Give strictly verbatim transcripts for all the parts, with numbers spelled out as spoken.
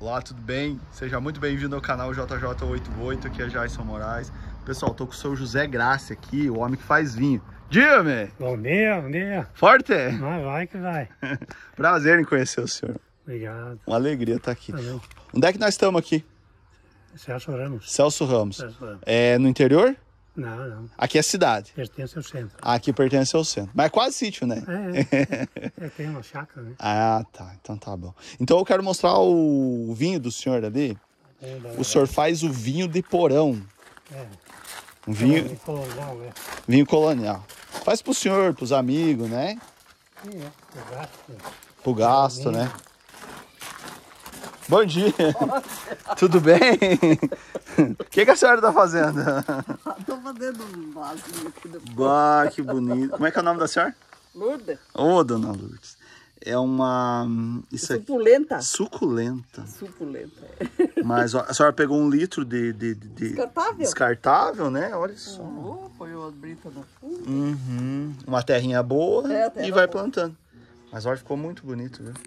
Olá, tudo bem? Seja muito bem-vindo ao canal J J oitenta e oito, aqui é Jason Moraes. Pessoal, tô com o seu José Graça aqui, o homem que faz vinho. Diga-me! Bom dia, bom dia. Forte? Vai, vai que vai. Prazer em conhecer o senhor. Obrigado. Uma alegria estar aqui. Valeu. Onde é que nós estamos aqui? Celso Ramos. Celso Ramos. Celso Ramos. É no interior? Não, não. Aqui é cidade. Pertence ao centro. Aqui pertence ao centro. Mas é quase sítio, né? É, é. é tem uma chácara, né? Ah, tá. Então tá bom. Então eu quero mostrar o vinho do senhor ali. É, O senhor faz o vinho de porão. É. Um vinho, É, colonial, né? vinho colonial. Faz pro senhor, pros amigos, né? Sim, é. Eu gasto. Pro gasto, né? Bom dia. Tudo bem? O que, que a senhora tá fazendo? Tô fazendo um vasinho aqui do Bah, que bonito. Como é que é o nome da senhora? Lourdes. Ô, dona Lourdes. É uma... Isso aqui... Suculenta. Suculenta. Suculenta. Mas ó, a senhora pegou um litro de... de, de- de- Descartável. Descartável, né? Olha só. Oh, foi o brita no fundo. Uhum. Uma terrinha boa É, a terra e vai boa. plantando. Mas olha, ficou muito bonito, viu?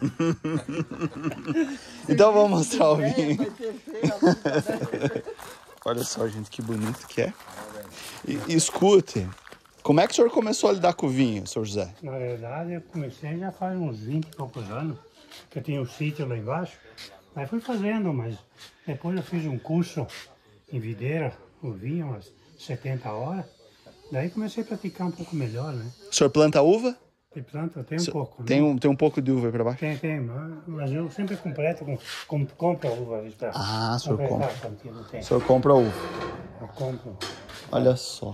Então vamos mostrar o É, vinho. vai ter feira a vida, né? Olha só, gente, que bonito que é. E, e escute, como é que o senhor começou a lidar com o vinho, senhor José? Na verdade, eu comecei já faz uns vinte e poucos anos, que eu tinha um sítio lá embaixo. Aí fui fazendo, mas depois eu fiz um curso em videira, o vinho, umas setenta horas. Daí comecei a praticar um pouco melhor, né? O senhor planta uva? E planta, tem um pouco, né? Tem um, tem um pouco de uva aí pra baixo? Tem, tem, mas mas eu sempre completo com, com compro a uva. Pra Ah, o senhor completar compra. a quantia do tempo. O senhor compra uva. Eu compro. Olha só.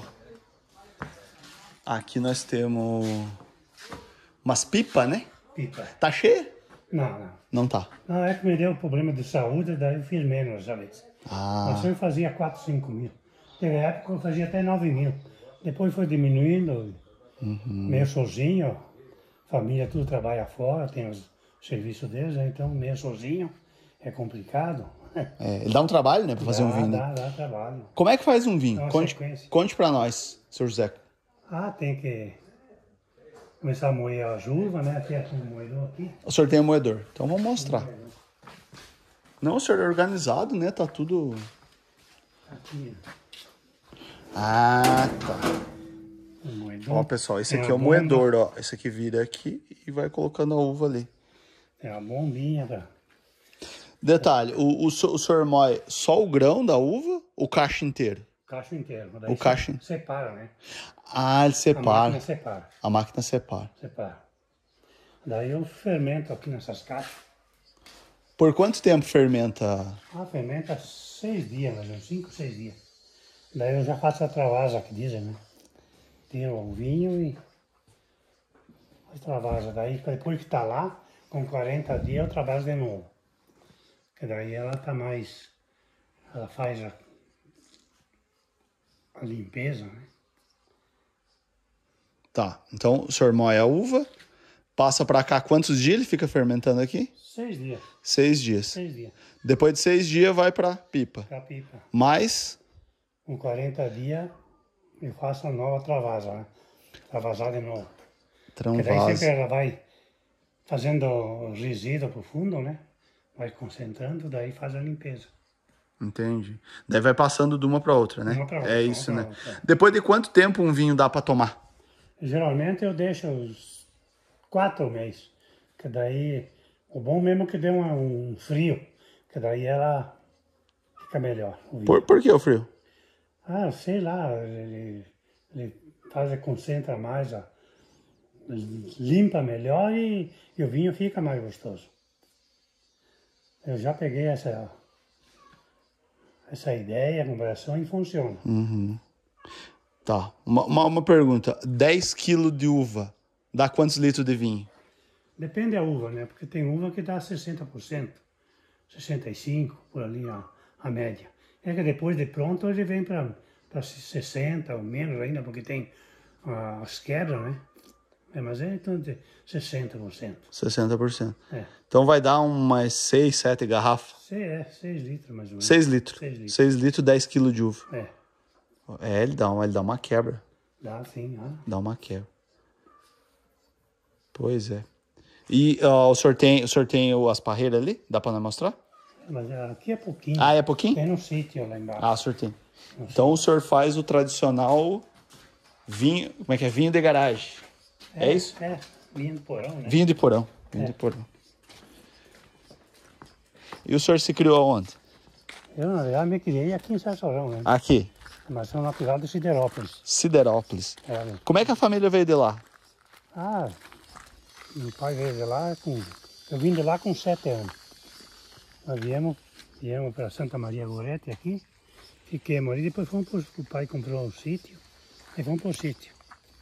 Aqui nós temos umas pipas, né? Pipa. Tá cheia? Não, não. Não tá. Não, é que me deu problema de saúde, daí eu fiz menos, sabe? Ah, Mas eu fazia quatro, cinco mil. Teve época que eu fazia até nove mil. Depois foi diminuindo, uhum. meio sozinho. Família tudo trabalha fora, tem os serviços deles, né? Então meio sozinho é complicado. É, ele dá um trabalho, né, pra fazer dá, um vinho. né? Dá, dá trabalho. Como é que faz um vinho? Dá uma Conte, sequência. conte pra nós, senhor José. Ah, tem que começar a moer as uvas, né? Aqui é um moedor aqui. O senhor tem um moedor, então vamos mostrar. Não, o senhor é organizado, né? Tá tudo... Aqui, Ah, tá. o moedor. Ó, pessoal, esse Tem aqui a é o bomba, moedor, ó. Esse aqui vira aqui e vai colocando a uva ali. Tem a bombinha pra... Detalhe, o, o, so- o senhor moe só o grão da uva ou o cacho inteiro? Cacho inteiro. Daí O cacho- se- separa, né? Ah, ele A separa. máquina separa. A máquina separa. Separa. Daí eu fermento aqui nessas caixas. Por quanto tempo fermenta? Ah, fermenta seis dias, mais uns cinco, seis dias. Daí eu já faço a travasa que dizem, né? Tiro o vinho e faz travasa. Daí depois que tá lá, com quarenta dias eu travaso de novo. Que daí ela tá mais... Ela faz a, a limpeza, né? Tá, então o senhor moe a uva, passa pra cá, quantos dias ele fica fermentando aqui? Seis dias. Seis dias. Seis dias. Depois de seis dias vai pra pipa. Pra pipa. Mais, Com quarenta dias eu faço a nova travasa, né? Travasar de novo. Porque daí sempre tranvasa. ela vai fazendo o resíduo pro fundo, né? Vai concentrando, daí faz a limpeza. Entendi. Daí vai passando de uma pra outra, né? Uma pra outra, É uma isso, pra né? outra. Depois de quanto tempo um vinho dá pra tomar? Geralmente eu deixo uns quatro meses. Que daí, o bom mesmo é que dê uma- um frio. Que daí ela fica melhor. O vinho. Por, por que o frio? Ah, sei lá, ele, ele faz, concentra mais, a, limpa melhor e, e o vinho fica mais gostoso. Eu já peguei essa, essa ideia, conversão e funciona. Tá, uma, uma, uma pergunta. dez quilos de uva dá quantos litros de vinho? Depende da uva, né? Porque tem uva que dá sessenta por cento, sessenta e cinco por cento, por ali a, a média. É que depois de pronto ele vem para sessenta ou menos ainda, porque tem ah, as quebras, né? É, mas é então de sessenta por cento. sessenta por cento. É, Então vai dar umas seis, sete garrafas. Se- é seis litros mais ou menos. seis litros. Seis litros. seis litros, dez quilos de uva. É, É, ele dá, uma, ele dá uma quebra. dá sim. Ah. Dá uma quebra. Pois é. E ó, o senhor tem, o senhor tem as parreiras ali? Dá pra nós mostrar? Mas aqui é pouquinho. Ah, é pouquinho? Tem no sítio lá embaixo. Ah, o senhor tem. Então o senhor faz o tradicional vinho, como é que é? Vinho de garagem. É, é isso? É, vinho de porão, né? Vinho de porão. Vinho É. de porão. E o senhor se criou aonde? Eu, na verdade, me criei aqui em Sassorão, né? Aqui, Mas sou natural de Siderópolis. Siderópolis. É, né? Como é que a família veio de lá? Ah, meu pai veio de lá com... Eu vim de lá com sete anos. Nós viemos, viemos para Santa Maria Gorete aqui, fiquemos ali, depois fomos pro... O pai comprou um sítio, aí fomos para o sítio.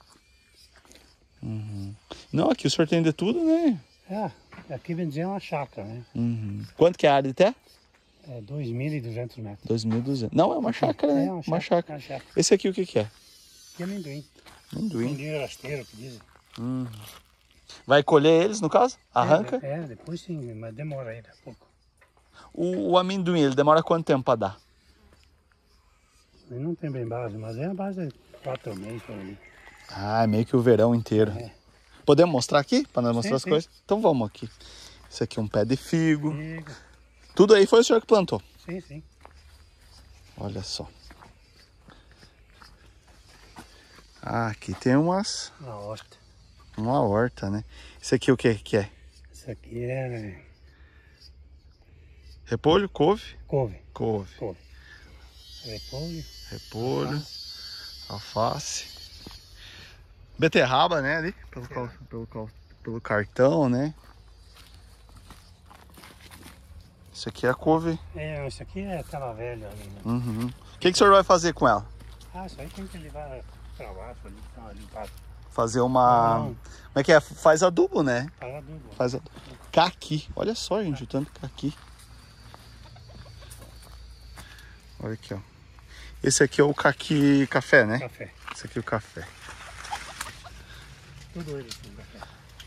Uhum. Não, aqui o senhor tem de tudo, né? Ah, aqui vem dizer uma chácara, né? Uhum. Quanto que é a área de terra? É dois mil e duzentos metros. dois mil e duzentos. Não, é uma chácara, né? É uma chácara. Uma chácara. Uma chácara. Esse aqui o que que é? Aqui é amendoim. Amendoim. Amendoim rasteiro, que dizem. Uhum. Vai colher eles, no caso? Arranca? É, é, depois sim, mas demora ainda um pouco. O, o amendoim, ele demora quanto tempo para dar? Ele não tem bem base, mas é a base de quatro meses por ali. Ah, é meio que o verão inteiro. É. Podemos mostrar aqui? Para nós mostrar Sim, as sim. coisas? Então vamos aqui. Esse aqui é um pé de figo. Figo. Tudo aí foi o senhor que plantou. Sim, sim. Olha só. Ah, aqui tem umas... Uma horta. Uma horta, né? Isso aqui o que que é? Isso aqui é né, Repolho, couve? couve. Couve. Couve. Repolho. Repolho, alface. Beterraba, né? Ali, pelo, cal- pelo, cal- pelo cartão, né? Isso aqui é a couve. É, isso aqui é aquela velha ali, né? Uhum. O que, que o senhor vai fazer com ela? Ah, isso aí tem que levar pra baixo ali, tá ali para Fazer uma... Não. Como é que é? Faz adubo, né? para adubo. Faz adubo. Caqui. Olha só, gente, o tanto de caqui. Olha aqui, ó. Esse aqui é o caqui café, né? Café. Esse aqui é o café. Tudo ele assim, café.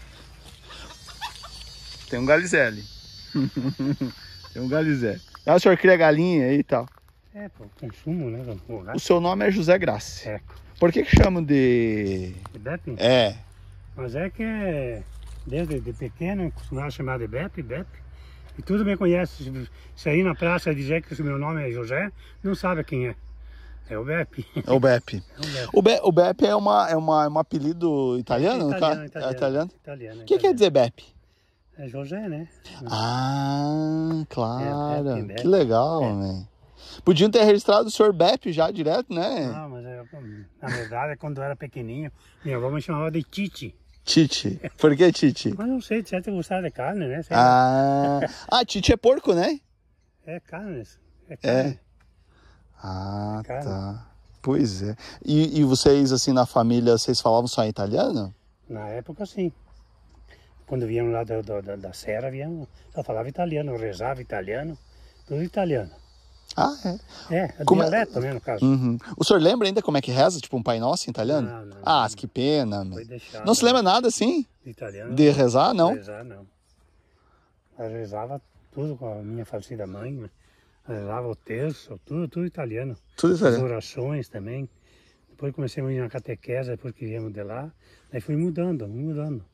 Tem um galizé. Tem um galizé. Ah, o senhor cria galinha aí e tal. É, pô, consumo, né? Vamos O seu nome é José Graça. É. Por que que chamam de... De Bepe? É. Mas é que é, desde de pequeno, costumava chamar de Bepe, Bepe. E tudo me conhece. Se sair na praça e dizer que o meu nome é José, não sabe quem é. É o Bepe. É o Beppe. É o Bepe. O, Be, o Beppe é, uma, é, uma, é um apelido italiano, no Italiano, caso? É italiano? Italiano. O que quer dizer Beppe? É José, né? Ah, claro. É, Beppe, Beppe. Que legal, É. velho. Podiam ter registrado o senhor Beppe já direto, né? Não, mas é, na verdade, quando eu era pequenininho, minha avó me chamava de Titi. Tite. Por que Tite? Mas não sei, de certo eu gostava de carne, né? Sei lá. Ah, ah, Tite é porco, né? É carne. É carne. Ah, Cara. tá. Pois é. E, e vocês, assim, na família, vocês falavam só italiano? Na época, sim. Quando viemos lá da, da, da Serra, viemos, só falava italiano, rezava italiano, tudo italiano. Ah, é. É, é Como é- dialeto, né, no caso. Uhum. O senhor lembra ainda como é que reza, tipo um Pai Nosso em italiano? Não, não, ah, não. que pena, meu. Foi deixado. Não se lembra nada, assim, De italiano. de rezar, não? Rezar, não. Eu rezava tudo com a minha falecida mãe, né? Rezava o terço, tudo, tudo italiano. Tudo As italiano. orações também. Depois comecei a ir na catequese, depois que viemos de lá. Aí fui mudando, fui mudando.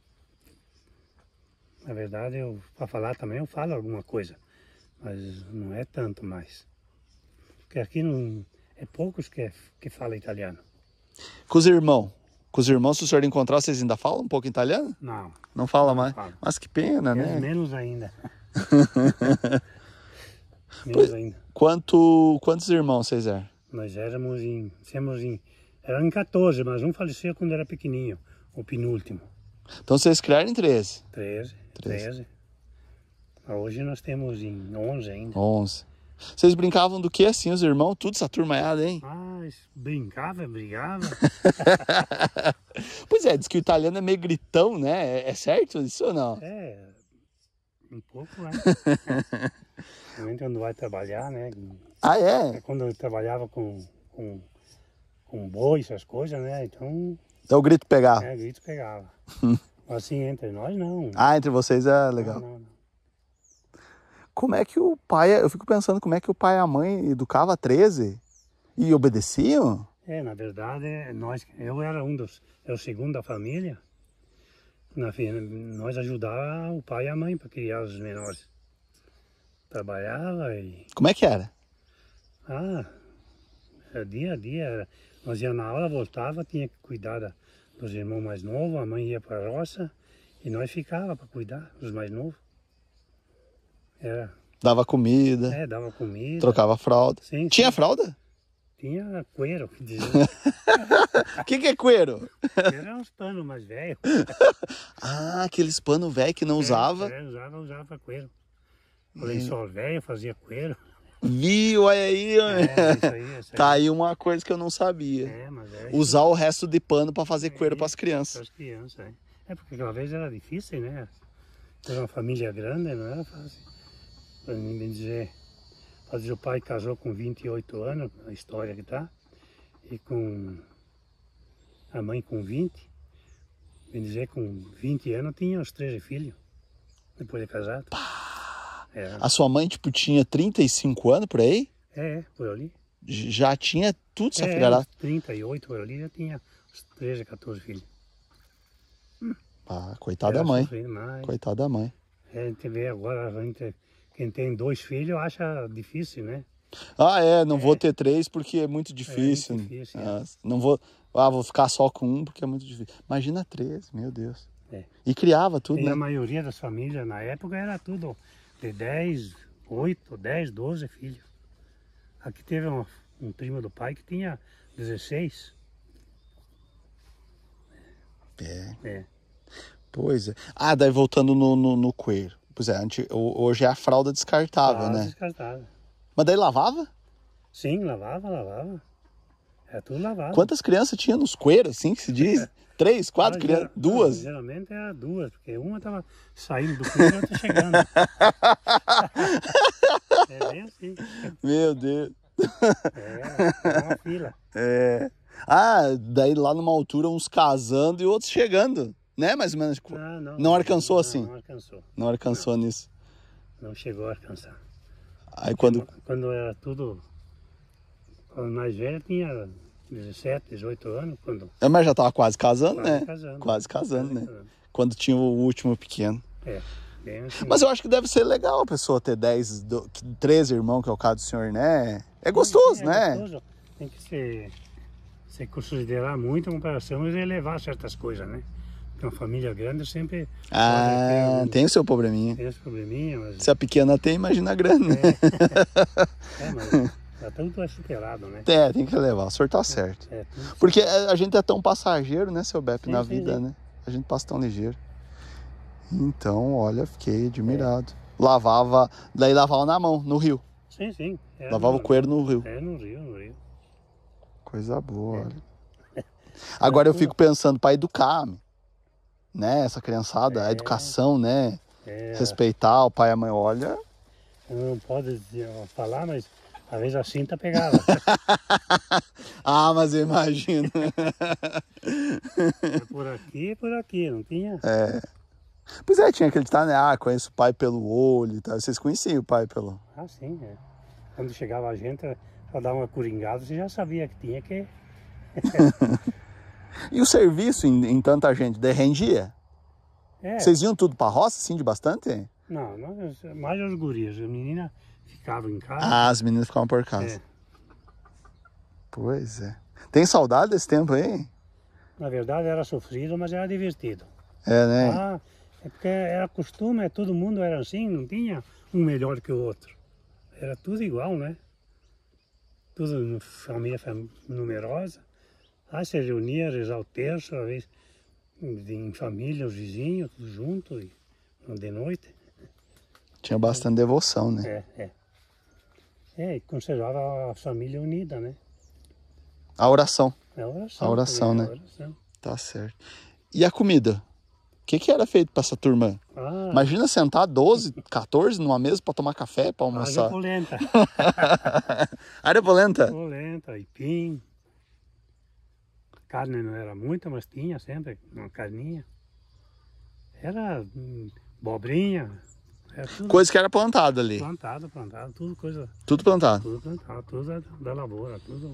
Na verdade, eu para falar também eu falo alguma coisa, mas não é tanto mais. Porque aqui não, é poucos que, que falam italiano. Com os irmãos. Com os irmãos, se o senhor encontrar, vocês ainda falam um pouco italiano? Não, Não fala mais? falo. Mas que pena, menos, né? menos ainda. Menos ainda. Quanto, quantos irmãos vocês eram? Nós éramos em, éramos em, eram em quatorze, mas um faleceu quando era pequenininho, o penúltimo. Então vocês criaram em treze? treze, Treze. treze. Hoje nós temos em onze ainda. onze. Vocês brincavam do que assim, os irmãos? Tudo essa turmaiada, hein? Ah, brincava, brigava. Pois é, diz que o italiano é meio gritão, né? É, é certo isso ou não? É, um pouco, né? Também quando vai trabalhar, né? Ah, é? Quando eu trabalhava com, com, com boi, essas coisas, né? Então, Então o grito pegava. é, grito pegava. Assim, entre nós, não. Ah, entre vocês é legal. Não, não, não. Como é que o pai... Eu fico pensando como é que o pai e a mãe educavam treze e obedeciam? É, na verdade, nós, eu era um dos, eu o segundo da família. Na, fi- nós ajudávamos o pai e a mãe para criar os menores. Trabalhava e... Como é que era? Ah, era dia a dia. Era, nós íamos na aula, voltava, tinha que cuidar da, dos irmãos mais novos, a mãe ia para a roça e nós ficava para cuidar dos mais novos. Era, Dava comida, é, dava comida. trocava fralda. Sim, Tinha sim. fralda? Tinha cueiro, que dizia. O que, que é cueiro? Era uns panos mais velhos. Ah, aqueles pano velho que não usava. É, usava, usava cueiro. O lençol velho fazia cueiro. Viu, olha aí. É, isso aí, isso aí. Tá aí uma coisa que eu não sabia. É, mas é Usar o resto de pano para fazer coelho para as para crianças. as crianças. É. é porque aquela vez era difícil, né? Ter uma família grande não era fácil. Para mim bem dizer, fazer o pai casou com vinte e oito anos, a história que tá, e com a mãe com vinte. Bem dizer, com vinte anos tinha os treze filhos, depois de casado. É, A sua mãe, tipo, tinha trinta e cinco anos por aí? é, por ali. J- Já tinha tudo essa É, filharada. uns trinta e oito por ali já tinha uns treze, quatorze filhos. Ah, coitada da Era mãe. sofrido demais. Coitada da mãe. É, a gente vê agora, a gente, quem tem dois filhos acha difícil, né? Ah, é, não vou ter três porque é muito difícil. muito difícil, Ah, não vou, ah, vou ficar só com um porque é muito difícil. Imagina três, meu Deus. É. E criava tudo, E né? a maioria das famílias na época era tudo de dez, oito, dez, doze filhos. Aqui teve um, um primo do pai que tinha dezesseis. É. É. Pois é. Ah, daí voltando no, no, no coelho. Pois é, antes, ho- hoje é a fralda descartável, Ah, né? descartável. Mas daí lavava? Sim, lavava, lavava. É tudo lavado. Quantas crianças tinha nos coelhos, assim que se diz? Três, quatro Ah, crianças? geral- Duas? não, geralmente era duas, porque uma estava saindo do coelho e a outra chegando. É bem assim. Meu Deus. É, é uma fila. É. Ah, daí lá numa altura uns casando e outros chegando, né? Mais ou menos. tipo, Não, não, Não alcançou não, assim? Não alcançou. Não alcançou nisso. Não chegou a alcançar. Aí quando. Quando era tudo. Quando mais velho tinha dezessete, dezoito anos. Quando É, mas já tava quase casando, quase né? casando. Quase casando, né? casando. Quando tinha o último pequeno. É, bem assim. Mas eu acho que deve ser legal a pessoa ter dez, do- treze irmãos, que é o caso do senhor, né? É gostoso, É né? gostoso. Tem que se, se considerar muito a comparação e elevar certas coisas, né? Porque uma família grande sempre Ah, pode ter, algum- tem o seu probleminha. tem esse probleminha, mas, Se a pequena tem, imagina a grande, né? é, mas já tudo é superado, né? É, tem que levar. O senhor tá certo. É, tudo Porque a a gente é tão passageiro, né, seu Beppe, Sim, na sim, vida, sim. né? A gente passa tão ligeiro. Então, olha, fiquei admirado. Lavava, daí lavava na mão, no rio. Sim, sim. É, Lavava no- o coelho no rio. É, no rio, no rio. Coisa boa, olha. Agora eu fico pensando para educar, né? Essa criançada, a É. educação, né? É, Respeitar o pai e a mãe, olha. não pode dizer- falar, mas às vezes a cinta pegava. Ah, mas eu imagino. É por aqui, por aqui, não tinha? É. Pois é, tinha aquele ditado, né? Ah, conheço o pai pelo olho e tal. Vocês conheciam o pai pelo... Ah, sim, é. Quando chegava a gente, para dar uma coringada, você já sabia que tinha que... E o serviço em, em tanta gente, de rendia? É, Vocês iam tudo pra roça, assim, de bastante? não, nós, mais as gurias, a menina ficava em casa. Ah, as meninas ficavam por casa. É. Pois é. Tem saudade desse tempo aí? Na verdade era sofrido, mas era divertido. É, né? Ah, é porque era costume, todo mundo era assim, não tinha um melhor que o outro. Era tudo igual, né? Tudo família fam- numerosa. Aí se reunia, rezar o terço, às vezes em família, os vizinhos, tudo junto, e, de noite. Tinha bastante devoção, né? É, é. É, e conservava a família unida, né? A oração. É a oração. A oração, também, né? a oração. Tá certo. E a comida? O que, que era feito pra essa turma? Ah, Imagina sentar doze, quatorze numa mesa pra tomar café, pra haja almoçar. polenta. Área polenta? Polenta, aipim. Carne não era muita, mas tinha sempre uma carninha. Era hum, abobrinha, era tudo Coisa que era plantada ali. plantado, plantado, tudo coisa, Tudo plantado. tudo plantado, tudo da, da lavoura, tudo.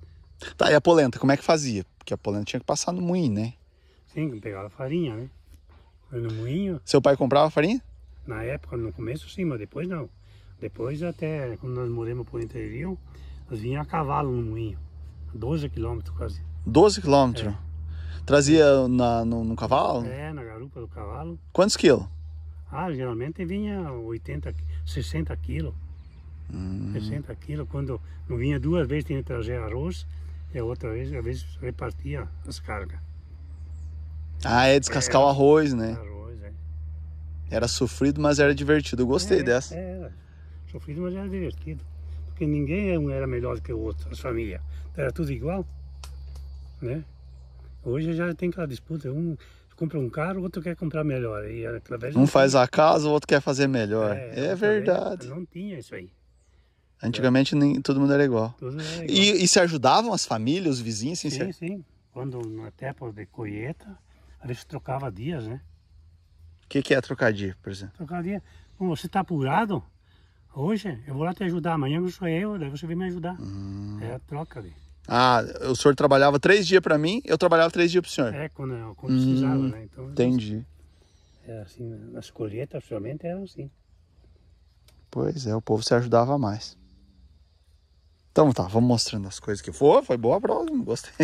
Tá, e a polenta, como é que fazia? Porque a polenta tinha que passar no moinho, né? Sim, pegava farinha, né? No moinho, Seu pai comprava farinha? na época, no começo sim, mas depois não. Depois até, quando nós moramos por interior, nós vinha a cavalo no moinho. doze quilômetros quase. doze quilômetros. Trazia na, no, no cavalo? É, na garupa do cavalo. Quantos quilos? Ah, geralmente vinha oitenta, sessenta quilos. Hum. sessenta quilos. Quando não vinha duas vezes, tinha que trazer arroz. E a outra vez, às vezes, repartia as cargas. Ah, é descascar o arroz, né? Arroz, é. Era sofrido, mas era divertido. Eu gostei é, dessa. Era sofrido, mas era divertido. Porque ninguém um era melhor do que o outro, as famílias. Era tudo igual, né? Hoje já tem aquela disputa. Um compra um carro, o outro quer comprar melhor. E através Um faz a casa, o outro quer fazer melhor. É, é verdade. Não tinha isso aí. Antigamente nem, todo mundo era igual. Tudo era igual. E, e se ajudavam as famílias, os vizinhos? Assim, Sim, se... sim. Quando na época de colheita, a gente trocava dias, né? O que, que é trocar dia, por exemplo? Trocar dia. Bom, você está apurado, hoje eu vou lá te ajudar, amanhã eu sou eu, daí você vem me ajudar. Hum. É a troca. De... Ah, o senhor trabalhava três dias para mim, eu trabalhava três dias para o senhor. É, quando, quando hum, precisava, né? Então, entendi. É assim, nas colheitas, principalmente, era assim. Pois é, o povo se ajudava mais. Então tá, vamos mostrando as coisas que foi, foi boa a prova, gostei.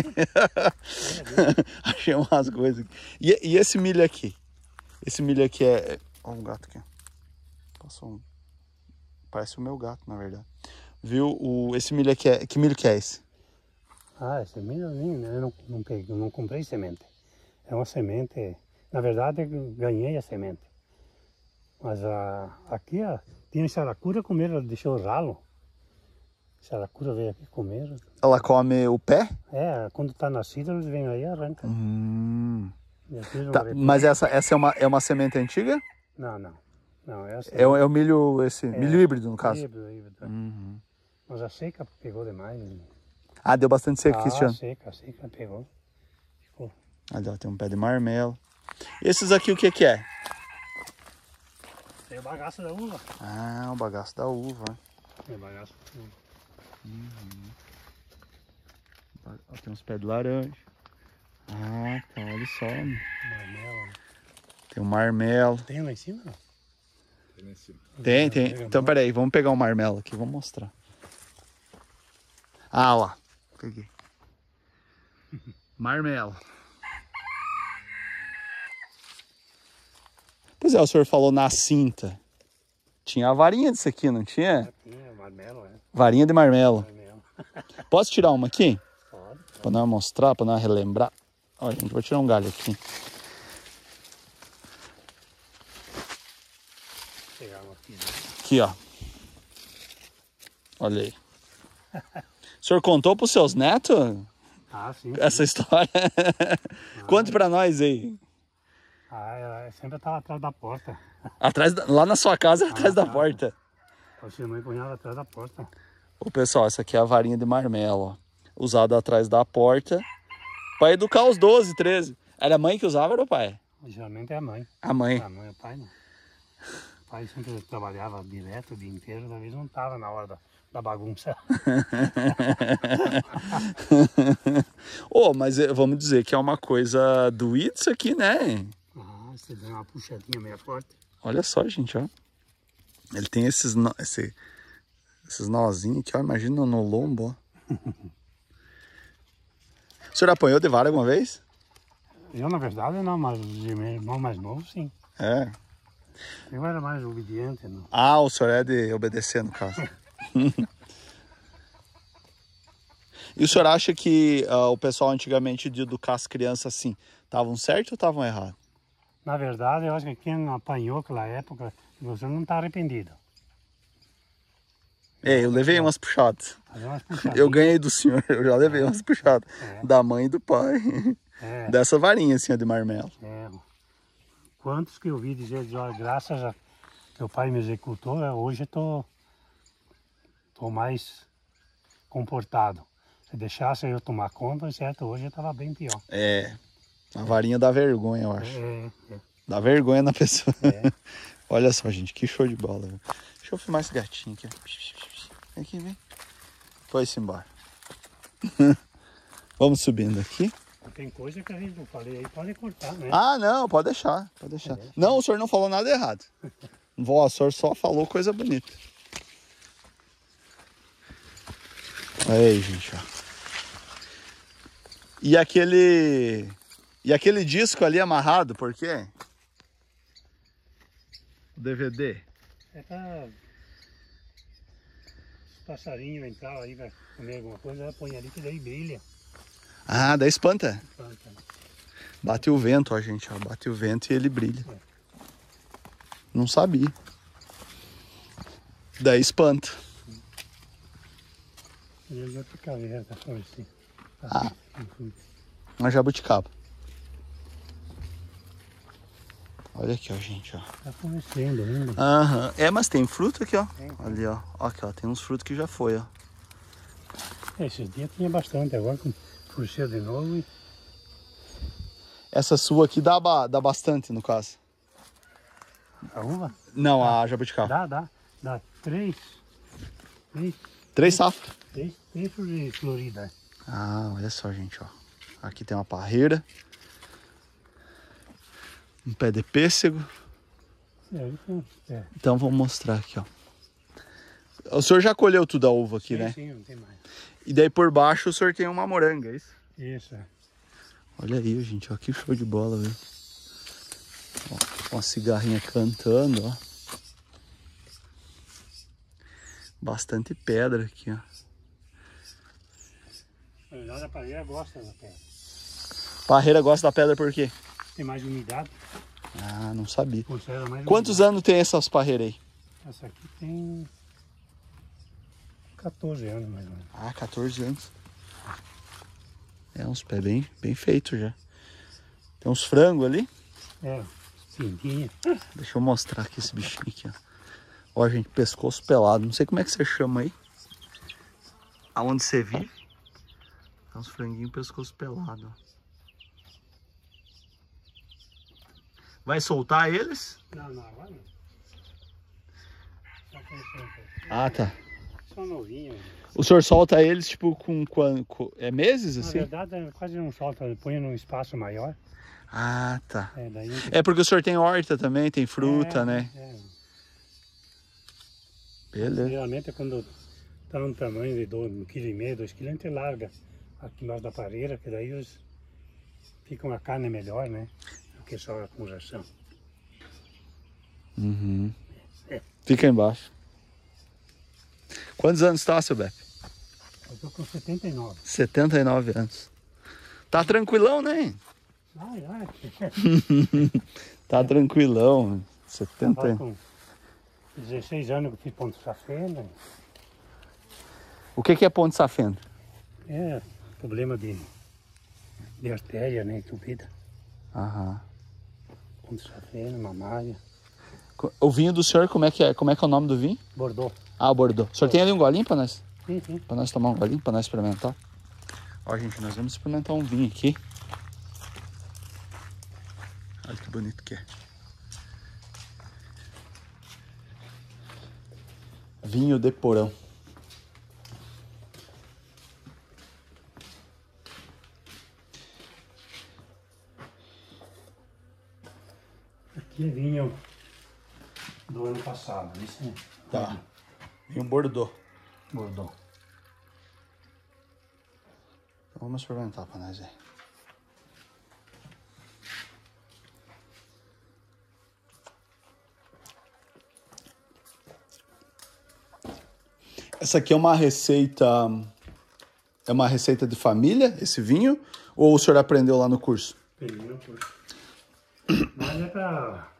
Achei umas coisas aqui. E, e esse milho aqui? Esse milho aqui é... Olha um gato aqui. Passou um... Parece o meu gato, na verdade. Viu? O... Esse milho aqui é... Que milho que é esse? Ah, esse milho eu não, não, peguei, não comprei semente. É uma semente... Na verdade, eu ganhei a semente. Mas a... aqui a... tinha saracura, comeram, deixou o ralo. Saracura veio aqui comer. Ela come o pé? É, quando está nascido, eles vêm aí e arrancam. Hum. E tá, mas essa, essa é, uma, é uma semente antiga? Não, não. não é, é, o, é o milho, esse, é, milho híbrido, no caso? Híbrido, híbrido. Uhum. Mas a seca pegou demais. Ah, deu bastante seca aqui, Ah, seca, a seca pegou. Ficou. Ali, ó, tem um pé de marmelo. Esses aqui, o que que é? Tem o bagaço da uva. Ah, o bagaço da uva. Tem o bagaço da uva. Uhum. Tem uns pés de laranja. Ah, tá, olha só. Marmelo. Tem um marmelo. Tem lá em cima? Não? Tem lá em cima. Tem, tem. Então, peraí, vamos pegar um marmelo aqui, vamos mostrar. Ah, lá. Peguei. Marmelo. Pois é, o senhor falou na cinta. Tinha a varinha disso aqui, não tinha? Tinha, marmelo, é. Varinha de marmelo. Marmelo. Posso tirar uma aqui? Pode. Pra não mostrar, pra não relembrar. Olha, gente, vou tirar um galho aqui. Vou pegar uma aqui, né? Aqui, ó. Olha aí. O senhor contou pros seus netos Ah, sim. essa sim. história? Ah. Conte pra nós aí. Ah, ela sempre estava atrás da porta. Atrás da, lá na sua casa, Ah, atrás da tá. porta. A sua mãe punhava atrás da porta. Ô, pessoal, essa aqui é a varinha de marmelo, ó. Usada atrás da porta. Pra educar os doze, treze. Era a mãe que usava ou era o pai? Geralmente é a mãe. A mãe. A mãe, o pai não. O pai sempre trabalhava direto o dia inteiro, às vezes não estava na hora da, da bagunça. Ô, oh, mas vamos dizer que é uma coisa doída isso aqui, né? Ah, você deu uma puxadinha meio forte. Olha só, gente, ó. Ele tem esses, no... Esse... esses nozinhos aqui, ó. Imagina no lombo, ó. O senhor apanhou de vara alguma vez? Eu, na verdade, não, mas de meu irmão mais novo, sim. É. Eu era mais obediente, não. Ah, o senhor é de obedecer, no caso. E o senhor acha que uh, o pessoal antigamente de educar as crianças assim, estavam certo ou estavam errado? Na verdade, eu acho que quem apanhou naquela época, você não está arrependido. É, eu levei umas puxadas. Umas puxadinhas. Eu ganhei do senhor, eu já levei umas puxadas. É. Da mãe e do pai. É. Dessa varinha assim, ó, de marmelo. É. Quantos que eu ouvi dizer, olha, graças a que o pai me executou, hoje eu tô, tô mais comportado. Se deixasse eu tomar conta, certo, hoje eu estava bem pior. É, a varinha dá vergonha, eu acho. É, é. Dá vergonha na pessoa. É. Olha só, gente, que show de bola. Viu? Deixa eu filmar esse gatinho aqui. Vem aqui, vem. Foi-se embora. Vamos subindo aqui. Tem coisa que a gente não falei aí, pode cortar, né? Ah, não, pode deixar, pode deixar. É. Não, o senhor não falou nada errado. Vó, o senhor só falou coisa bonita. Aí, gente, ó. E aquele... E aquele disco ali amarrado, por quê? O D V D. É pra... Os passarinhos entrar aí, vai comer alguma coisa, ela põe ali que daí brilha. Ah, daí espanta. Planta, né? Bate o vento, ó, gente, ó. Bate o vento e ele brilha. É. Não sabia. Daí espanta. Ele é outra caveira, tá só assim. Ah. Uma jabuticaba. Olha aqui, ó, gente, ó. Tá florescendo ainda. Aham. É, mas tem fruto aqui, ó. Tem. Ali, ó. Ó, aqui, ó. Tem uns frutos que já foi, ó. É, esses dias tinha bastante, agora com floresceu de novo e... Essa sua aqui dá, ba- dá bastante, no caso. A uva? Não, a jabuticaba. Dá, dá. Dá três. Três, Três safras. três, três flores floridas. Ah, olha só, gente, ó. Aqui tem uma parreira. Um pé de pêssego. É, então, é. Então, vou mostrar aqui, ó. O senhor já colheu tudo a uva aqui, Sim, né? sim, não tem mais. E daí por baixo o senhor tem uma moranga, é isso? Isso, é. Olha aí, gente, ó, que show de bola, viu? Ó, uma cigarrinha cantando, ó. Bastante pedra aqui, ó. Na verdade, a parede gosta da pedra. Parreira gosta da pedra por quê? Tem mais umidade, Ah, não sabia. conserva mais Quantos umidade. anos tem essas parreiras aí? Essa aqui tem quatorze anos, mais ou menos. Ah, quatorze anos. É uns pés bem, bem feitos já. Tem uns frangos ali. É, pintinha. Deixa eu mostrar aqui esse bichinho aqui, ó. Ó, gente, pescoço pelado. Não sei como é que você chama aí. Aonde você vive. Tem uns franguinhos pescoço pelado, ó. Vai soltar eles? Não, não, agora não. Só começando. Ah, tá. Só novinho. O senhor solta eles, tipo, com, com, com é meses, Na assim? verdade, é quase não solta, põe num espaço maior. Ah, tá. É, daí... É porque o senhor tem horta também, tem fruta, É, né? É. Beleza. Geralmente é quando tá no tamanho de dois, um quilo e meio, dois quilos, a gente larga aqui embaixo da pareira, que daí os... fica uma carne melhor, né? Do que só com ração. Uhum. Fica embaixo. Quantos anos tá, seu Beppe? Eu tô com setenta e nove. setenta e nove anos. Tá tranquilão, né? Ai, ai. Tá tranquilão. setenta. Agora com dezesseis anos que eu fiz ponto de safena. O que que é ponto de safena? É problema de, de artéria, né? Entupida. Aham. Ponto de safena, mamária. O vinho do senhor, como é que é? Como é que é o nome do vinho? Bordeaux. Ah, o Bordeaux. O senhor tem ali um golinho pra nós? Sim, sim. Pra nós tomar um golinho, pra nós experimentar? Ó, gente, nós vamos experimentar um vinho aqui. Olha que bonito que é. Vinho de porão. Aqui é vinho do ano passado, isso é Tá. Vinho Bordeaux. Bordeaux. Então vamos experimentar pra nós aí. Essa aqui é uma receita... É uma receita de família, esse vinho? Ou o senhor aprendeu lá no curso? Peguei no curso. Mas é pra...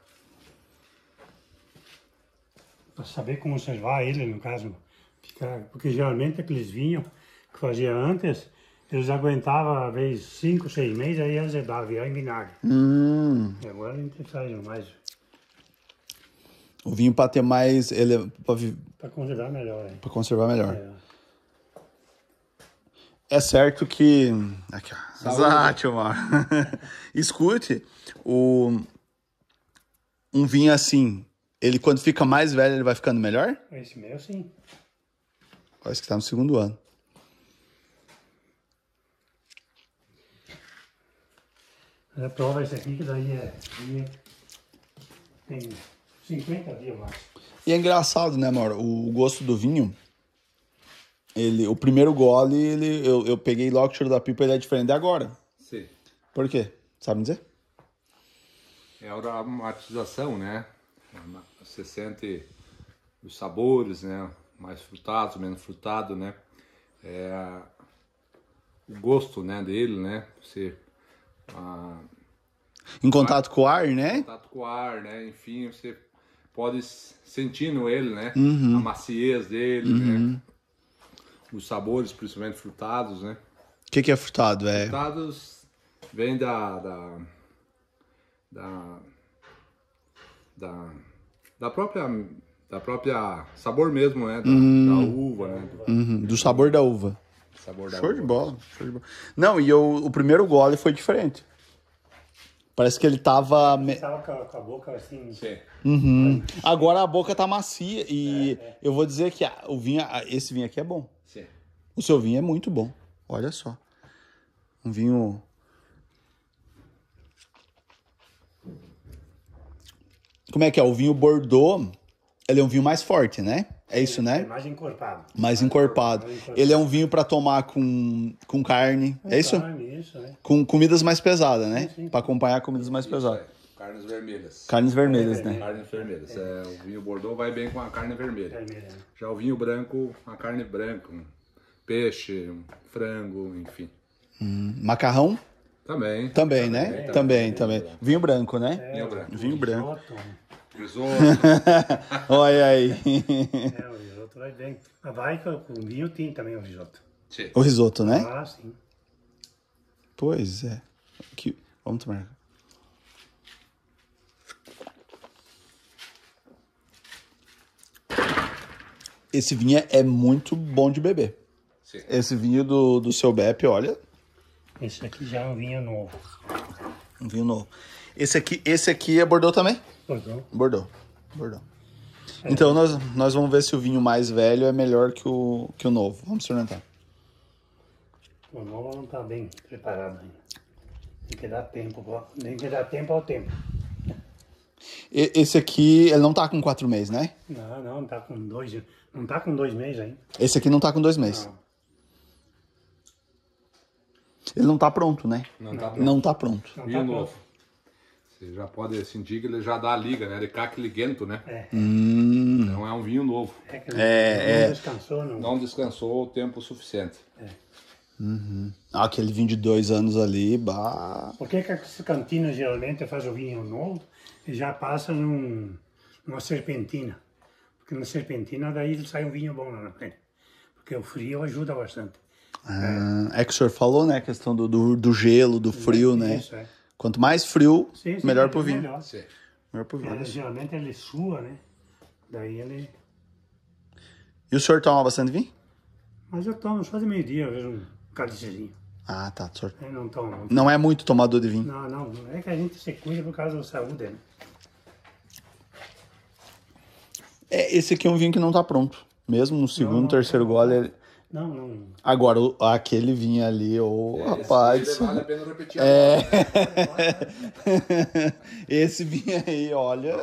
pra saber conservar ele, no caso. Ficar... Porque geralmente aqueles vinhos que fazia antes, eles aguentavam, às vezes, cinco, seis meses, aí azedava, virar em vinagre. Hum... E agora a gente faz mais... O vinho para ter mais... Ele, para vi... conservar melhor, hein? conservar melhor. É. É certo que... Aqui, ó. Exato, mano. Escute, o... um vinho assim, ele quando fica mais velho, ele vai ficando melhor? Esse meu, sim. Parece que tá no segundo ano. Mas prova esse aqui, que daí é... Daí tem cinquenta dias mais. E é engraçado, né, Mauro? O gosto do vinho, ele, o primeiro gole, ele, eu, eu peguei logo o cheiro da pipa, ele é diferente de agora. Sim. Por quê? Sabe me dizer? É a aromatização, né? Você sente os sabores, né? Mais frutados, menos frutado, né? É o gosto, né, dele, né? Você... Ah, Em contato com o ar, né? contato com o ar, né? Enfim, você pode sentindo ele, né? Uhum. A maciez dele, né? Os sabores, principalmente frutados, né? O que, que é frutado? É... Frutados vem da da, da da da própria da própria sabor mesmo, né? Da, da uva, né? Do Uhum, do sabor da uva. sabor da Show uva. de bola, show de bola. Não, e eu, o primeiro gole foi diferente. Parece que ele tava... me- Estava com, a- com a boca assim... Sim. Uhum. Agora a boca tá macia e eu vou dizer que a- o vinho, a- esse vinho aqui é bom. Sim. O seu vinho é muito bom. Olha só. Um vinho... Como é que é? O vinho Bordeaux, ele é um vinho mais forte, né? É isso, É né? mais encorpado. Mais encorpado. Mais encorpado. Ele é um vinho pra tomar com, com carne. É isso? Carne, isso, né? Com comidas mais pesadas, né? Sim, sim. Pra acompanhar comidas mais Isso pesadas. é, carnes vermelhas. Carnes vermelhas, né? Carnes vermelhas. É, o vinho Bordeaux vai bem com a carne vermelha. Vermelha, né? Já o vinho branco, a carne branca, um peixe, um frango, enfim. Macarrão? Também. Também, né? Também, também. Vinho branco, né? Vinho branco. Vinho branco. Risoto, né? Risoto. Olha aí. É, o risoto vai bem. Mas vai com com vinho tinto também o risoto. Sim. O risoto, né? Ah, sim. Pois é. Aqui. Vamos tomar. Esse vinho é muito bom de beber. Sim. Esse vinho do, do seu Beppe, olha, Esse aqui já é um vinho novo. um vinho novo. Esse aqui, esse aqui é Bordeaux também? Bordeaux. Bordeaux. Bordeaux. Então nós, nós vamos ver se o vinho mais velho é melhor que o, que o novo. Vamos experimentar. O novo não está bem preparado ainda. Tem que dar tempo. pô. Tem que dar tempo ao tempo. E- esse aqui, ele não tá com quatro meses, né? Não, não, tá com dois. Não tá com dois meses ainda. Esse aqui não tá com dois meses. Não. Ele não tá pronto, né? Não tá pronto. Não tá pronto. Não Vinho tá novo. Você já pode sentir que ele já dá a liga, né? Ele caca liguento, né? É, Então é um vinho novo. é que ele É, não é. descansou, não. Não descansou o tempo suficiente. Ah, aquele vinho de dois anos ali, bah. Por que que essa cantina geralmente faz o vinho novo e já passa num, numa serpentina? Porque na serpentina daí sai um vinho bom lá na frente. Porque o frio ajuda bastante. Ah, é que o senhor falou, né? A questão do, do, do gelo, do frio, né? Isso, é. Quanto mais frio, Sim, sim, melhor é pro vinho. melhor. Sim. Melhor pro vinho. É, geralmente ele sua, né? Daí ele... E o senhor toma bastante vinho? Mas eu tomo só de meio-dia, eu vejo um cálicezinho. Ah, tá. O senhor... Eu não tomo muito. Não é muito tomador de vinho. Não, não, não é que a gente se cuida por causa da saúde, né? É, esse aqui é um vinho que não tá pronto. Mesmo no segundo, não, terceiro não. gole. ele- Não, não. Agora, o- aquele vinho ali, ô rapaz. Esse vale a pena repetir É. agora. Esse vinho aí, olha.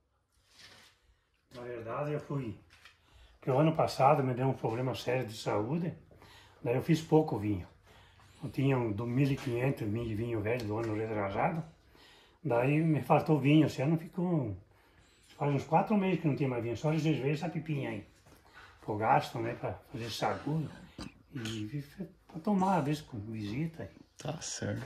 Na verdade, eu fui. Porque o ano passado me deu um problema sério de saúde, daí eu fiz pouco vinho. Eu tinha um do mil e quinhentos mil de vinho velho do ano retrasado, daí me faltou vinho. Esse ano ficou. Faz uns quatro meses que não tinha mais vinho, só reservei essa pipinha aí. Pro gasto, né, pra fazer saguro e pra tomar, às vezes com visita. Tá certo.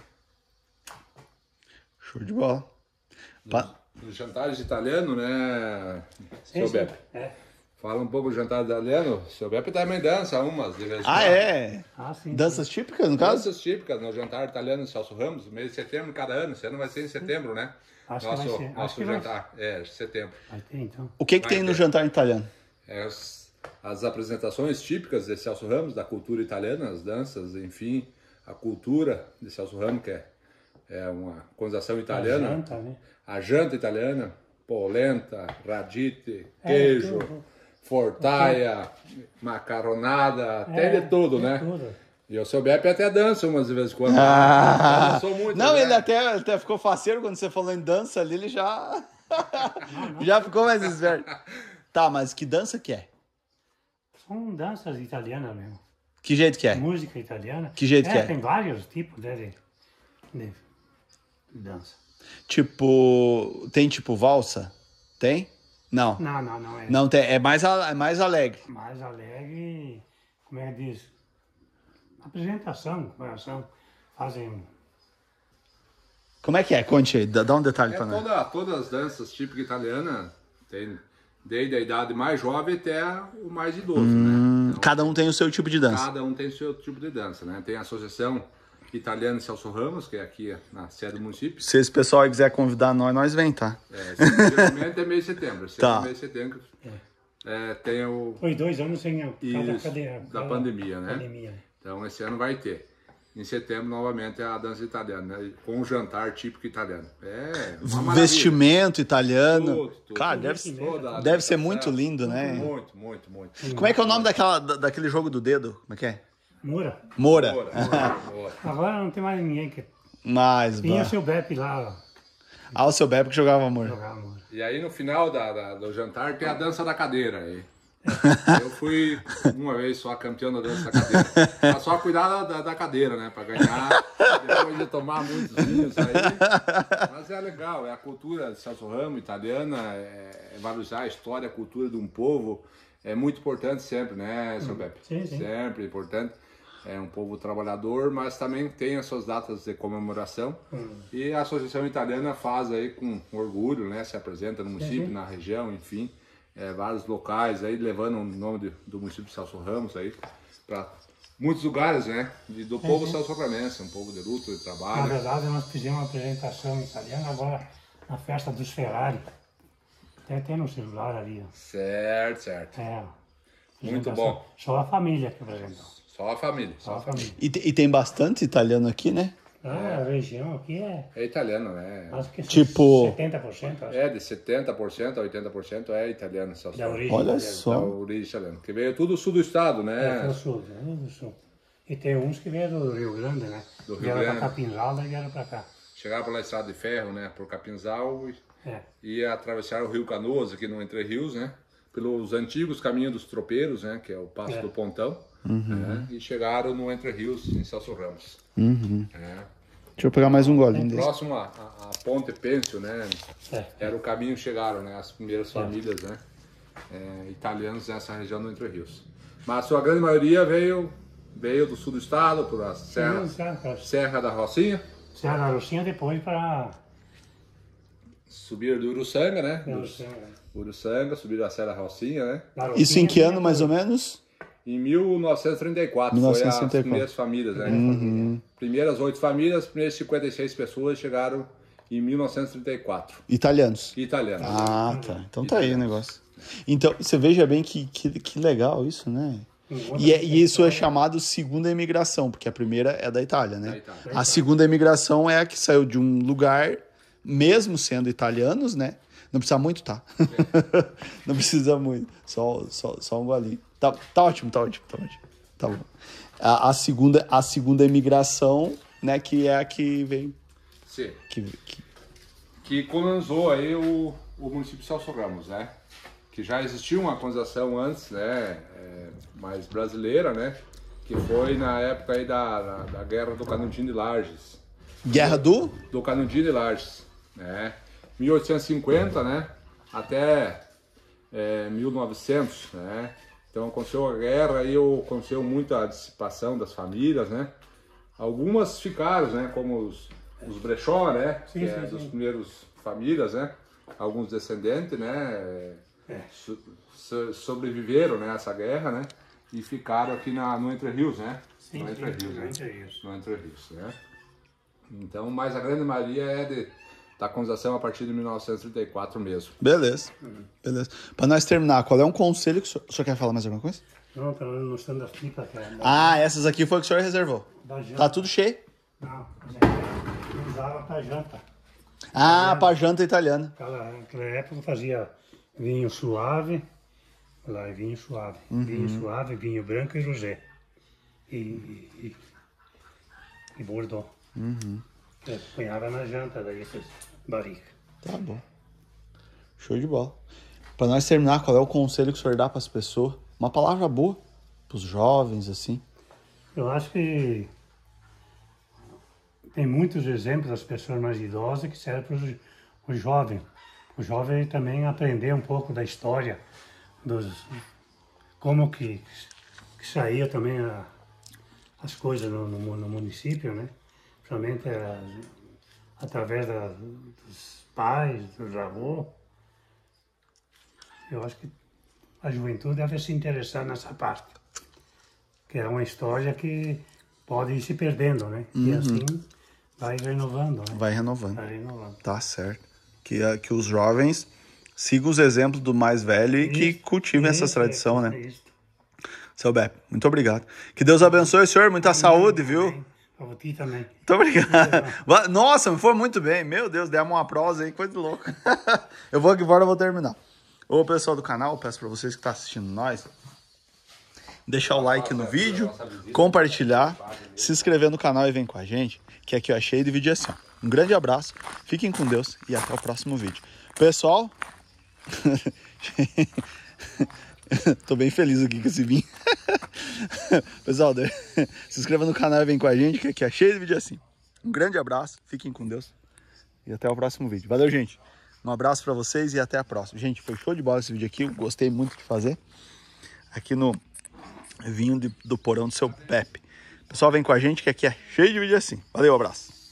Show de bola. Pa- Nos jantares italianos, né, seu Esse- Beppe? É. Fala um pouco do jantar italiano. Seu Beppe também dança umas. De vez em Ah, quando. é? Ah, sim. Danças típicas, no caso? Danças típicas no jantar italiano de Celso Ramos, mês de setembro cada ano. Esse ano vai ser em setembro, né? Acho que nosso vai ser. Acho nosso que vai jantar. É, setembro. Vai ter então. O que que Vai tem no ter. jantar italiano? É, as, as apresentações típicas de Celso Ramos, da cultura italiana, as danças, enfim, a cultura de Celso Ramos, que é, é uma conzação italiana. Janta, né? A janta italiana, polenta, radite, É, queijo, tudo. fortaia, macaronada, tem É, de tudo, tem né? tudo. E o seu Beppe até dança umas de vez em quando. Ah, Eu não sou muito, não, né? ele até, até ficou faceiro quando você falou em dança ali, ele já. já ficou mais esperto. Tá, mas que dança que é? São danças italianas mesmo. Que jeito que é? Música italiana. Que jeito é, que é? Tem vários tipos né, de, de dança. Tipo. Tem tipo valsa? Tem? Não. Não, não, não é. Não tem. É mais, a- é mais alegre. Mais alegre, como é que diz? Apresentação, coração. Fazem. Como é que é? Conte aí, dá dá um detalhe É pra nós. toda, todas as danças típicas italianas, tem desde a idade mais jovem até o mais idoso, né? Então, Cada um tem o seu tipo de dança. cada um tem seu tipo de dança, né? Tem a Associação Italiana de Celso Ramos, que é aqui na sede do município. Se esse pessoal quiser convidar nós, nós vem, tá? É, geralmente é mês de setembro. Esse Tá. ano é mês de setembro. É, tem o Foi dois anos sem a cada Isso, cadeira. da cada pandemia, né? pandemia. Então esse ano vai ter. Em setembro, novamente, é a dança italiana, né? Com um jantar típico italiano. É uma maravilha. Vestimento italiano. Tudo, tudo. Cara, deve, Toda a deve ser alimentação. muito lindo, né? Muito, muito, muito. Como é que é o nome daquela, da- daquele jogo do dedo? Como é que é? Moura. Moura. Bora, bora, bora. Agora não tem mais ninguém que. Mas, Tinha o bah. seu Beppe lá Ah, o seu Beppe que jogava Moura. jogar Moura. E aí no final da, da- do jantar tem a dança da cadeira aí. Eu fui uma vez só campeão da dança da cadeira. Pra só cuidar da, da cadeira, né? Pra ganhar, depois de tomar muitos vinhos aí. Mas é legal, é a cultura de Celso Ramos, italiana, é, é valorizar a história, a cultura de um povo. É muito importante sempre, né, seu Beppe? Sim, sim. Sempre importante. É um povo trabalhador, mas também tem as suas datas de comemoração. E a Associação Italiana faz aí com orgulho, né? Se apresenta no município, sim. na região, enfim. É, vários locais aí, levando o nome de- do município de Celso Ramos aí para muitos lugares, né? De- do povo celso ramense, um povo de luta, de Na trabalho. verdade, nós fizemos uma apresentação italiana agora na festa dos Ferrari. Até tem no celular ali. ó. Certo, certo. É. Muito apresentação. bom. Só a família que apresentou. Só a família, Só só a a família. família. E, te- e tem bastante italiano aqui, né? Ah, a região aqui é. É italiano, né? Acho que Tipo- setenta por cento acho, É, de setenta por cento a oitenta por cento é italiano, Celso da Ramos. origem. Olha italiana. Da só. origem italiana. Que veio tudo do sul do estado, É, né? do sul, né? do sul. E tem uns que vieram do Rio Grande, né? Do Rio vieram Grande. pra Capinzal, daí vieram pra cá. Chegaram pela estrada de ferro, né? Por Capinzal e É. e atravessaram o Rio Canoas, aqui no Entre Rios, né? Pelos antigos caminhos dos tropeiros, né? Que é o Passo É. do Pontão. Né? E chegaram no Entre Rios, em Celso Ramos. É. Deixa eu pegar mais um golinho desse. Próximo à, à- à Ponte Pêncio, né? É. Era o caminho que chegaram, né? As primeiras famílias, né? É, italianos nessa região do Entre Rios. Mas a sua grande maioria veio, veio do sul do estado, por a Serra, Sim, Serra, pra- Serra da Rocinha, Serra da Rocinha, depois para. subir do Uruçanga, né? Uruçanga, subir a Serra da Rocinha, né? Isso em que ano, mais ou menos? Em mil novecentos e trinta e quatro, mil foi novecentos e as trinta e quatro. primeiras famílias, né? Primeiras oito famílias, as primeiras cinquenta e seis pessoas chegaram em mil novecentos e trinta e quatro. Italianos. Italianos. Ah, tá. Então tá aí o negócio. Então, você veja bem que, que, que legal isso, né? E, é- e isso é chamado segunda imigração, porque a primeira é da Itália, Da né? Itália. A segunda imigração é a que saiu de um lugar, mesmo sendo italianos, né? Não precisa muito, tá? Não precisa muito. Só, só, só um golinho. Tá, tá ótimo, tá ótimo, tá ótimo. Tá bom. A, a segunda, a segunda imigração, né, que é a que vem. Sim. Que, que- Que colonizou aí o, o município de Celso Ramos, né? Que já existia uma colonização antes, né? É, mais brasileira, né? Que foi na época aí da, da, da Guerra do Canudinho de Lages. Guerra do? Do Canudinho de Lages, né? mil oitocentos e cinquenta, né? Até é, mil e novecentos, né? Então aconteceu a guerra e aconteceu muita dissipação das famílias, né? Algumas ficaram, né? Como os, os brechó, né? Sim, que sim, é sim. dos primeiros famílias, né? Alguns descendentes, né? É. So- so- sobreviveram, né? A essa guerra, né? E ficaram aqui na, no Entre Rios, né? Sim, no sim, Entre Rios, no né? Entre Rios. No Entre Rios, né? Então, mas a grande maioria é de, da colonização a partir de mil novecentos e trinta e quatro mesmo. Beleza. Beleza. Pra nós terminar, qual é um conselho que o senhor, o senhor quer falar mais alguma coisa? Não, pelo menos no stand das pipas, que é da, Ah, essas aqui foi o que o senhor reservou. da janta. Tá tudo cheio. Não, usava pra janta. Ah, pra janta italiana. Naquela, naquela época fazia vinho suave, lá é vinho suave, Uhum. vinho suave, vinho branco e rosé. e, e, e Bordeaux. Uhum. Eu punhava na janta daí essas barricas. Tá bom. Show de bola. Para nós terminar, qual é o conselho que o senhor dá para as pessoas? Uma palavra boa para os jovens, assim. Eu acho que tem muitos exemplos das pessoas mais idosas que servem para os, os jovens. O jovem também aprender um pouco da história, dos, como que, que saía também a, as coisas no, no, no município, né? Principalmente a, através da, dos pais, dos avós. Eu acho que a juventude deve se interessar nessa parte, que é uma história que pode ir se perdendo, né? Uhum. E assim vai renovando, né? Vai renovando. Vai renovando. Tá certo. Que, que os jovens sigam os exemplos do mais velho e Isso, que cultivem isso, essa tradição, é, né? Isso. Seu Beppe, muito obrigado. Que Deus abençoe o senhor, muita saúde, viu? Para ti também. Muito obrigado. Nossa, me foi muito bem. Meu Deus, demos uma prosa aí, coisa de louca. Eu vou aqui fora, eu vou terminar. Ô, pessoal do canal, peço para vocês que estão assistindo nós, deixar o like no vídeo, compartilhar, se inscrever no canal e vem com a gente, que aqui eu achei de vídeo assim. Um grande abraço, fiquem com Deus e até o próximo vídeo. Pessoal, tô bem feliz aqui com esse vinho. Pessoal, se inscreva no canal e vem com a gente, que aqui é cheio de vídeo assim. Um grande abraço, fiquem com Deus e até o próximo vídeo. Valeu, gente. Um abraço pra vocês e até a próxima. Gente, foi show de bola esse vídeo aqui, eu gostei muito de fazer. Aqui no vinho de, do porão do seu Pepe. Pessoal, vem com a gente, que aqui é cheio de vídeo assim. Valeu, abraço.